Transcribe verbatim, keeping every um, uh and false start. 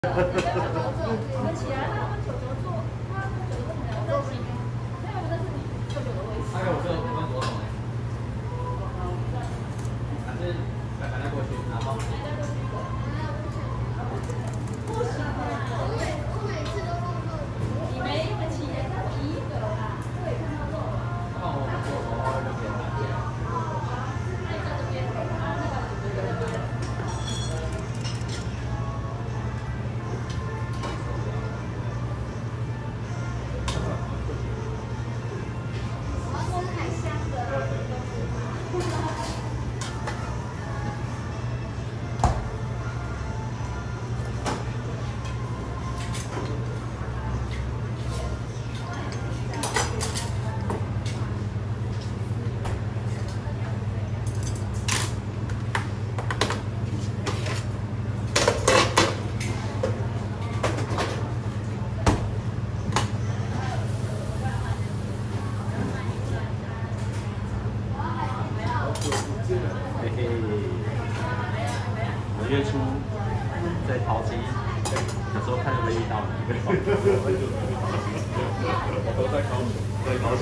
你们起来，他们九九做，他们九九做很热情，还有的是你九九的位置。还有我这我跟左手哎，还是再再过去，然后。不行啊，我每我每次都弄错。你没你们起来他第一个啦，对，看到错了。那我们左手就简单点。那你在这边，然后那个主队在这边。 嘿嘿，五月初在淘机，有时候看就没遇到你。我都在高雄，在高雄。